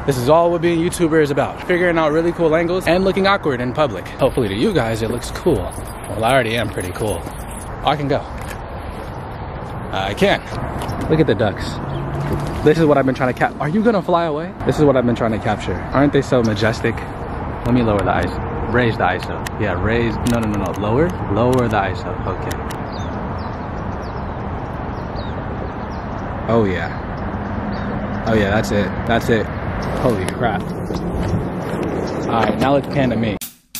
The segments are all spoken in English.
This is all what being a YouTuber is about. Figuring out really cool angles and looking awkward in public. Hopefully to you guys, it looks cool. Well, I already am pretty cool. Oh, I can go. I can. Look at the ducks. This is what I've been trying to cap. Are you gonna fly away? This is what I've been trying to capture. Aren't they so majestic? Let me lower the ISO. Raise the ISO. Yeah, raise, no. Lower the ISO, okay. Oh yeah. Oh yeah, that's it. Holy crap. All right, now let's pan to me.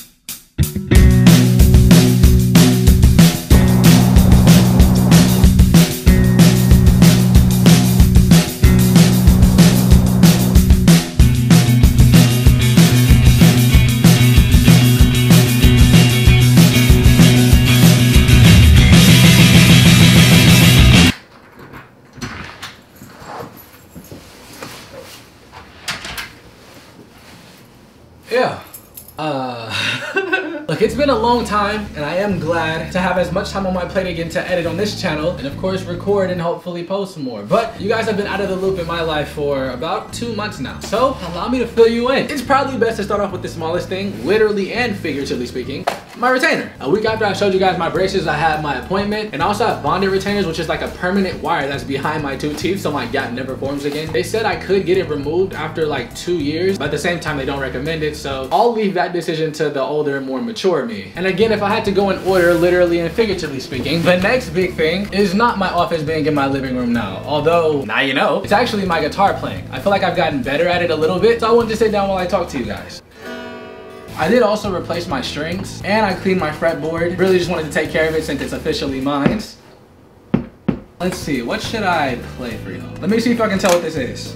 Yeah. Look, it's been a long time, and I am glad to have as much time on my plate again to edit on this channel, and of course record and hopefully post some more. But you guys have been out of the loop in my life for about 2 months now, so allow me to fill you in. It's probably best to start off with the smallest thing, literally and figuratively speaking, my retainer. A week after I showed you guys my braces, I had my appointment, and I also have bonded retainers, which is like a permanent wire that's behind my 2 teeth so my gap never forms again. They said I could get it removed after like 2 years, but at the same time they don't recommend it, so I'll leave that decision to the older and more mature me. And again, if I had to go in order, literally and figuratively speaking, the next big thing is not my office being in my living room now, although now you know, it's actually my guitar playing. I feel like I've gotten better at it a little bit, so I wanted to sit down while I talk to you guys. I did also replace my strings, and I cleaned my fretboard. Really just wanted to take care of it since it's officially mine. Let's see, what should I play for y'all? Let me see if I can tell what this is.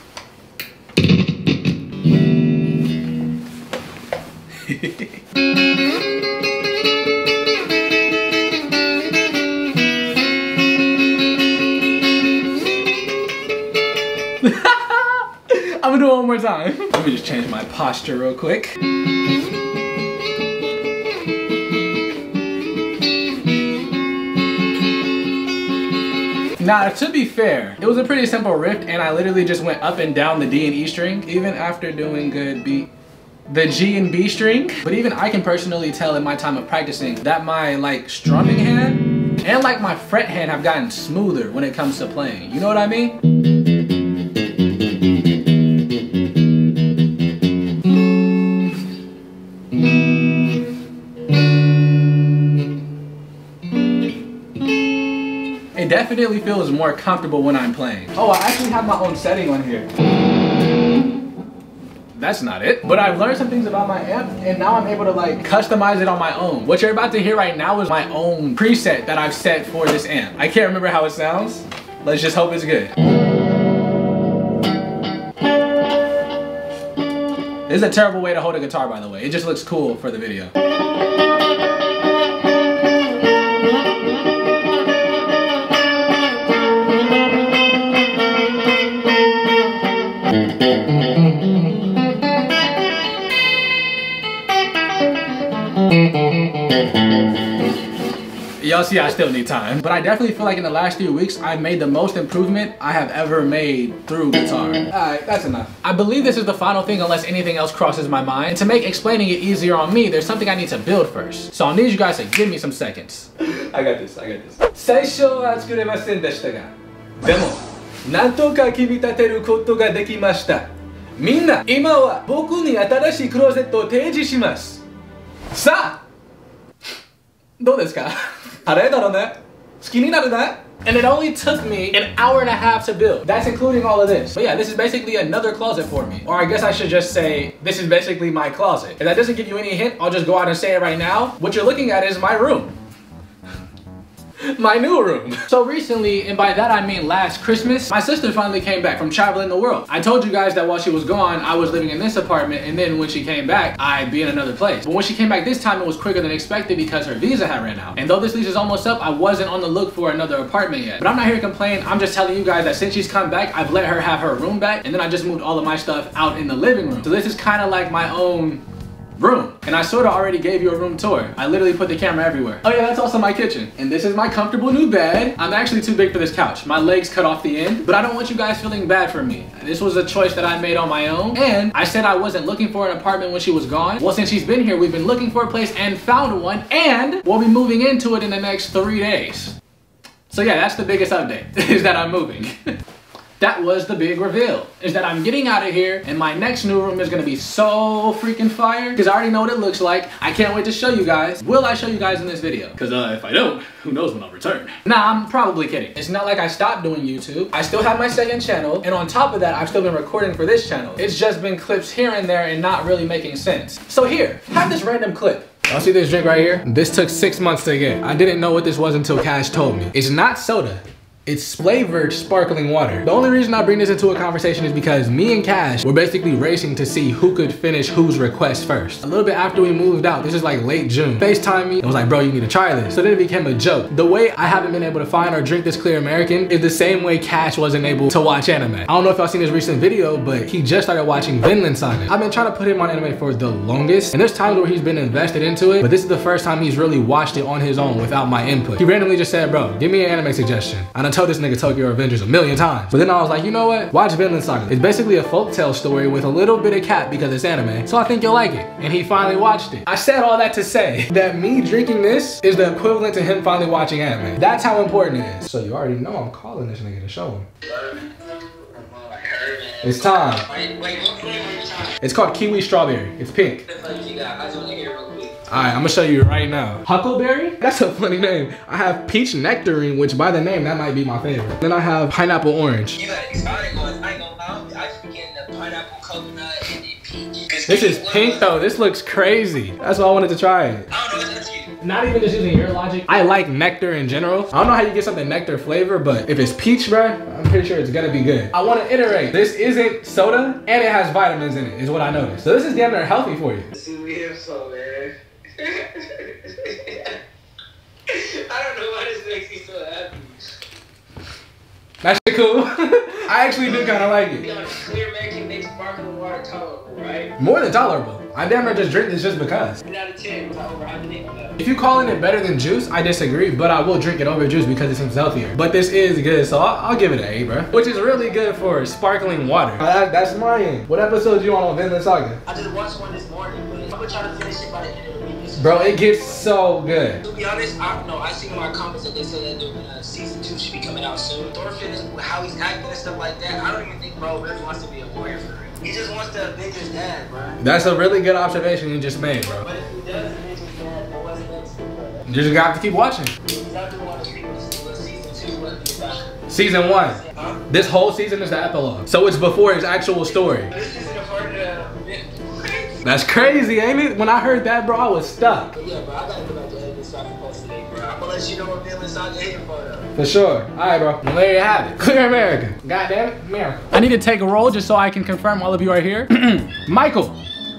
I'm gonna do it one more time. Let me just change my posture real quick. Now, to be fair, it was a pretty simple riff, and I literally just went up and down the D and E string, even after doing good the G and B string. But even I can personally tell in my time of practicing that my like strumming hand and like my fret hand have gotten smoother when it comes to playing. You know what I mean? It definitely feels more comfortable when I'm playing. Oh, I actually have my own setting on here. That's not it. But I've learned some things about my amp, and now I'm able to like customize it on my own. What you're about to hear right now is my own preset that I've set for this amp. I can't remember how it sounds. Let's just hope it's good. This is a terrible way to hold a guitar, by the way. It just looks cool for the video. Y'all see I still need time. But I definitely feel like in the last few weeks, I've made the most improvement I have ever made through guitar. Alright, that's enough. I believe this is the final thing unless anything else crosses my mind. And to make explaining it easier on me, there's something I need to build first. So I'll need you guys to give me some seconds. I got this. 最初は作れませんでしたが、でも、なんとか組み立てることができました。みんな、今は僕に新しいクローゼットを提示します。さあ、どうですか？あれだろうね。好きになるね。And it only took me an hour and a half to build. That's including all of this. But yeah, this is basically another closet for me. Or I guess I should just say, this is basically my closet. If that doesn't give you any hint, I'll just go out and say it right now. What you're looking at is my room. My new room. So recently, and by that I mean last Christmas, my sister finally came back from traveling the world. I told you guys that while she was gone, I was living in this apartment, and then when she came back, I'd be in another place. But when she came back this time, it was quicker than expected because her visa had ran out. And though this lease is almost up, I wasn't on the look for another apartment yet. But I'm not here to complain. I'm just telling you guys that since she's come back, I've let her have her room back, and then I just moved all of my stuff out in the living room. So this is kind of like my own room. And I sort of already gave you a room tour. I literally put the camera everywhere. Oh yeah, that's also my kitchen. And this is my comfortable new bed. I'm actually too big for this couch. My legs cut off the end, but I don't want you guys feeling bad for me. This was a choice that I made on my own. And I said I wasn't looking for an apartment when she was gone. Well, since she's been here, we've been looking for a place and found one, and we'll be moving into it in the next 3 days. So yeah, that's the biggest update, is that I'm moving. That was the big reveal, is that I'm getting out of here and my next new room is gonna be so freaking fire because I already know what it looks like. I can't wait to show you guys. Will I show you guys in this video? Because if I don't, who knows when I'll return. Nah, I'm probably kidding. It's not like I stopped doing YouTube. I still have my second channel, and on top of that, I've still been recording for this channel. It's just been clips here and there and not really making sense. So here, have this random clip. Y'all see this drink right here? This took 6 months to get. I didn't know what this was until Cash told me. It's not soda. It's flavored sparkling water. The only reason I bring this into a conversation is because me and Cash were basically racing to see who could finish whose request first. A little bit after we moved out, this is like late June, FaceTime me and was like, bro, you need to try this. So then it became a joke. The way I haven't been able to find or drink this Clear American is the same way Cash wasn't able to watch anime. I don't know if y'all seen his recent video, but he just started watching Vinland Saga. I've been trying to put him on anime for the longest, and there's times where he's been invested into it, but this is the first time he's really watched it on his own without my input. He randomly just said, bro, give me an anime suggestion. And I told this nigga Tokyo Avengers a million times. But then I was like, you know what? Watch Vinland Saga. It's basically a folktale story with a little bit of cat because it's anime. So I think you'll like it. And he finally watched it. I said all that to say that me drinking this is the equivalent to him finally watching anime. That's how important it is. So you already know I'm calling this nigga to show him. It's time. It's called Kiwi Strawberry. It's pink. Alright, I'm gonna show you right now. Huckleberry? That's a funny name. I have Peach Nectarine, which by the name, that might be my favorite. Then I have Pineapple Orange. You got exotic ones. I ain't gonna lie. I just be getting the pineapple coconut and the peach. This is pink though. This looks crazy. That's why I wanted to try it. I don't know, it's up to you. Not even just using your logic. I like nectar in general. I don't know how you get something nectar flavor, but if it's peach, bruh, I'm pretty sure it's gonna be good. I wanna iterate. This isn't soda and it has vitamins in it, is what I noticed. So this is damn near healthy for you. See, we have so, man. I don't know why this makes me so happy. That shit cool. I actually do kind of like it. You got Clear American makes sparkling water tolerable, right? More than tolerable. I damn near just drink this just because. 10 out of 10. If you calling it better than juice, I disagree, but I will drink it over juice because it seems healthier. But this is good, so I'll give it an A, bro. Which is really good for sparkling water. That's mine. What episode you on Vinland Saga? I just watched one this morning, but I'm gonna try to finish it by the end of the week. Bro, it gets so good. To be honest, I don't know. I seen in my comments that they said that season 2 should be coming out soon. Thorfinn, how he's acting and stuff like that, I don't even think bro really wants to be a warrior for real. He just wants to avenge his dad, bro. That's a really good observation you just made, bro. But if he does avenge his dad, then what's next, bro? You just got to keep watching. He's not doing what season 2 was about. Season 1. Huh? This whole season is the epilogue. So it's before his actual story. This isn't a part of the... That's crazy, ain't it? When I heard that, bro, I was stuck. But yeah, bro, I gotta go back to editing so I can post today, bro. I'm gonna let you know what Vinland Saga hitting for though. For sure. All right, bro. Well, there you have it. Clear America. God damn it, America. I need to take a roll just so I can confirm all of you are here. Michael.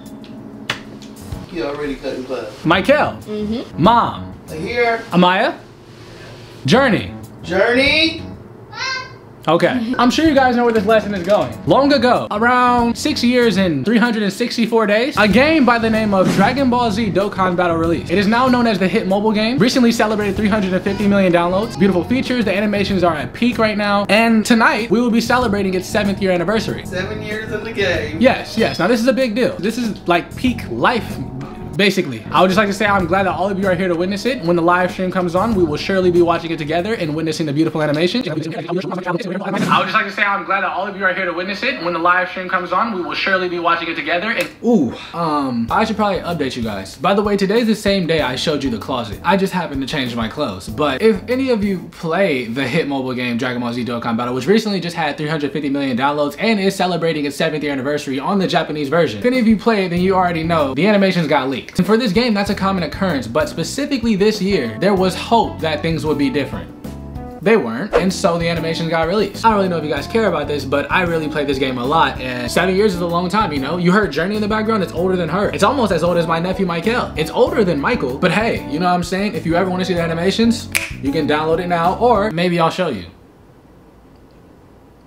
You already cut the class. Michael. Mom. Here. Amaya. Journey. Journey. Okay, I'm sure you guys know where this lesson is going. Long ago, around 6 years and 364 days, a game by the name of Dragon Ball Z Dokkan Battle released. It is now known as the hit mobile game, recently celebrated 350 million downloads, beautiful features, the animations are at peak right now, and tonight we will be celebrating its 7th year anniversary. 7 years in the game. Yes, yes, now this is a big deal. This is like peak life. Basically, I would just like to say I'm glad that all of you are here to witness it. When the live stream comes on, we will surely be watching it together and witnessing the beautiful animation. I would just like to say I'm glad that all of you are here to witness it. When the live stream comes on, we will surely be watching it together. And I should probably update you guys. By the way, today's the same day I showed you the closet. I just happened to change my clothes. But if any of you play the hit mobile game Dragon Ball Z Dokkan Battle, which recently just had 350 million downloads and is celebrating its 7th year anniversary on the Japanese version, if any of you play it, then you already know the animations got leaked. And for this game, that's a common occurrence, but specifically this year, there was hope that things would be different. They weren't, and so the animation got released. I don't really know if you guys care about this, but I really played this game a lot, and 7 years is a long time, you know? You heard Journey in the background, it's older than her. It's almost as old as my nephew Michael. It's older than Michael, but hey, you know what I'm saying? If you ever want to see the animations, you can download it now, or maybe I'll show you.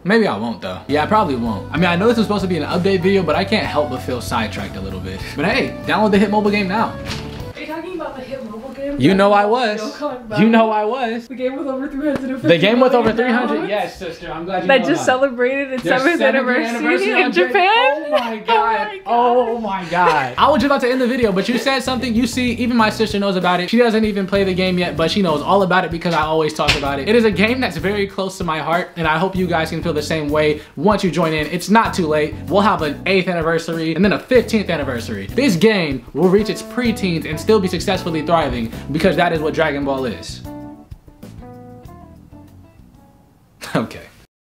Maybe I won't though. Yeah, I probably won't. I mean, I know this was supposed to be an update video, but I can't help but feel sidetracked a little bit. But hey, download the Hit mobile game now. Are you talking about the Hit mobile game? You know I was. You know I was. The game with over 350. The game with over 300. Yes, sister. I'm glad you know that just celebrated its 7th anniversary in Japan. Oh my god. Oh my god. I was just about to end the video, but you said something. You see, even my sister knows about it. She doesn't even play the game yet, but she knows all about it because I always talk about it. It is a game that's very close to my heart, and I hope you guys can feel the same way once you join in. It's not too late. We'll have an 8th anniversary and then a 15th anniversary. This game will reach its preteens and still be successfully thriving because that is what Dragon Ball is.